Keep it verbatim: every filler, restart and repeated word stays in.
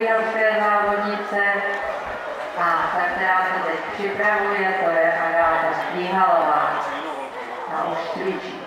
Evropské závodnice a ta, která se teď připravuje, to je Agáta Stříhalová. Ta už cvičí.